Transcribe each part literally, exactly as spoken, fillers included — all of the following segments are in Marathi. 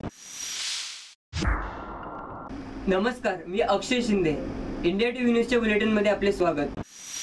नमस्कार, मी अक्षय शिंदे. इंडिया टीव्ही न्यूजच्या बुलेटिनमध्ये आपले स्वागत.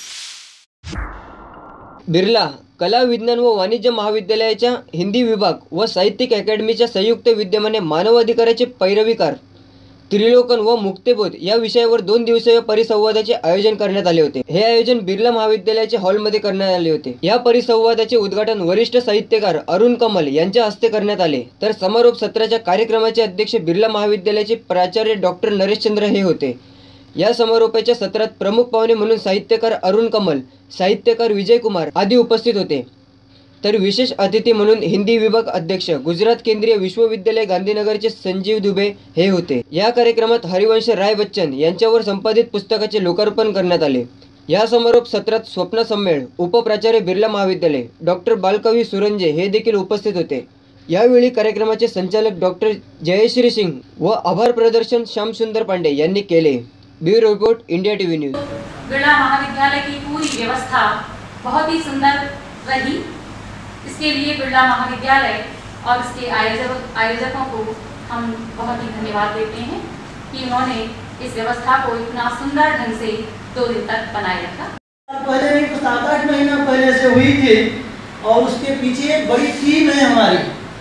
बिर्ला कला विज्ञान व वाणिज्य महाविद्यालयाच्या हिंदी विभाग व साहित्यिक अकॅडमीच्या संयुक्त विद्यमाने मानव अधिकाराचे पैरवीकार, त्रिलोकन व मुक्तिबोध या विषयावर दोन दिवसीय परिसंवादाचे आयोजन करण्यात आले होते. हे आयोजन बिर्ला महाविद्यालयाच्या हॉलमध्ये करण्यात आले होते. या परिसंवादाचे उद्घाटन वरिष्ठ साहित्यकार अरुण कमल यांच्या हस्ते करण्यात आले, तर समारोप सत्राच्या कार्यक्रमाचे अध्यक्ष बिर्ला महाविद्यालयाचे प्राचार्य डॉक्टर नरेशचंद्र हे होते. या समारोपाच्या सत्रात प्रमुख पाहुणे म्हणून साहित्यकार अरुण कमल, साहित्यकार विजय कुमार आदी उपस्थित होते. तर विशेष अतिथी म्हणून हिंदी विभाग अध्यक्ष गुजरात केंद्रीय विश्वविद्यालय गांधीनगरचे संजीव दुबे हे होते. या कार्यक्रमात हरिवंश राय बच्चन यांच्यावर संपादित पुस्तकाचे लोकार्पण करण्यात आले. या समारोप सत्रात स्वप्न सम्मेळ, उपप्राचार्य बिर्ला महाविद्यालय डॉक्टर बालकवी सुरंजे हे देखील उपस्थित होते. यावेळी कार्यक्रमाचे संचालक डॉक्टर जयश्री सिंग व आभार प्रदर्शन श्यामसुंदर पांडे यांनी केले. Bureau report, India TV news. Birla महाविद्यालय की पूरी व्यवस्था बहुत ही सुंदर रही. इसके लिए बिर्ला महाविद्यालय और इसके आयोजक आयोजकों को हम बहुत ही धन्यवाद देते हैं कि उन्होंने इस व्यवस्था को इतना सुंदर ढंग से दो दिन तक बनाए रखा. पहले नहीं, सात आठ महीना पहले से हुई थी और उसके पीछे एक बड़ी टीम है हमारी.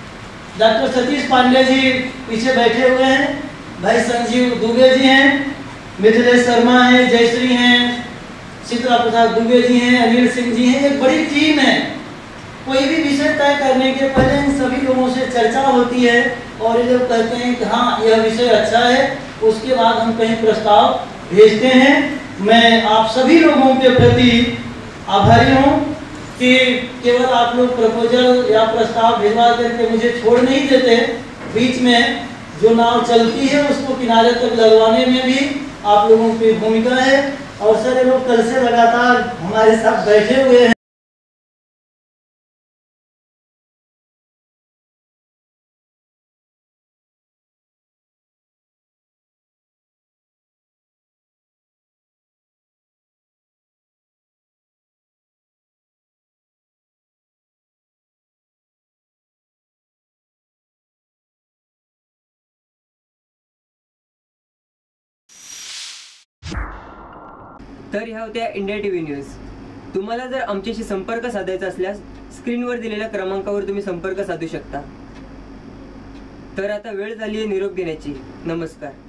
डॉक्टर सतीश पांडे जी पीछे बैठे हुए हैं, भाई संजीव दुबे जी हैं, मिथिलेश शर्मा हैं, जयश्री हैं, शीतला प्रसाद दुबे जी हैं, अनिल सिंह जी हैं. एक बड़ी टीम है. कोई भी विषय तय करने के पहले इन सभी लोगों से चर्चा होती है और ये लोग कहते हैं कि हाँ यह विषय अच्छा है. उसके बाद हम कहीं प्रस्ताव भेजते हैं. मैं आप सभी लोगों के प्रति आभारी हूँ कि केवल आप लोग प्रपोजल या प्रस्ताव भिजवा करके मुझे छोड़ नहीं देते. बीच में जो नाव चलती है उसको किनारे तक लगवाने में भी आप लोगों की भूमिका है. और सारे लोग कल से लगातार हमारे साथ बैठे हुए हैं. तर ह्या होत्या इंडिया टीव्ही न्यूज. तुम्हाला जर आमच्याशी संपर्क साधायचा असल्यास स्क्रीनवर दिलेल्या क्रमांकावर तुम्ही संपर्क साधू शकता. तर आता वेळ झाली आहे निरोप घेण्याची. नमस्कार.